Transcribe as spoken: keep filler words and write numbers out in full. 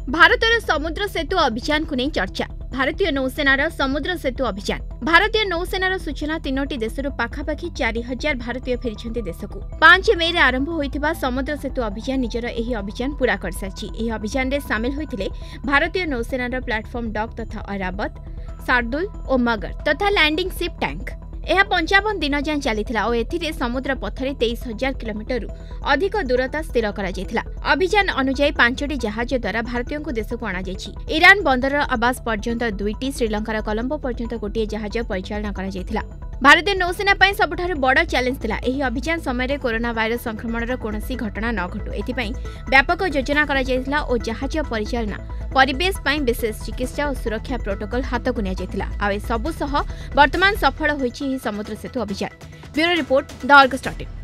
भारतर समुद्र सेतु अभियान को नहीं चर्चा। भारतीय नौसेनार समुद्र सेतु अभियान। भारतीय नौसेनार सूचना तीनोटी देशरू पाखापाखि चारि हजार भारतीय फेरी देश को पांच मे आरंभ होइथिबा समुद्र सेतु अभियान निजर एही अभियान पूरा कर सारिछि। एही अभियान रे शामिल होइथिले भारतीय नौसेनार प्लेटफॉर्म डॉक तथा ऐरावत, शार्दुल और मगर तथा लैंडिंग शिप टैंक। यह पंचावन दिन जाए चलीथिला और एथिरे समुद्र पथरे तेईस हजार किलोमीटर अधिक दूरता स्थिर करा जायथिला। अभियान अनुसार पांचटी जहाज द्वारा भारतीयों को देश को अणा जायछि। ईरान बंदर आवास पर्यंत दुईटी, श्रीलंकार कोलंबो पर्यंत गोटे जहाज परिचालन करा जायथिला। भारतीय नौसेना ପାଇଁ सबुठारु बड़ चैलेंज थिला एही अभियान समय कोरोना भाइरस संक्रमणर कोनोसी घटना न घटू एथिପାଇଁ व्यापक योजना करा जायथिला और जहाज परिचालना परिवेश ପାଇଁ विशेष चिकित्सा और सुरक्षा प्रोटोकॉल हाथ को निया जायथिला। आ ए सबु सह वर्तमान सफल होईछि समुद्र सेतु अभियान। Bureau report the Argus dot in.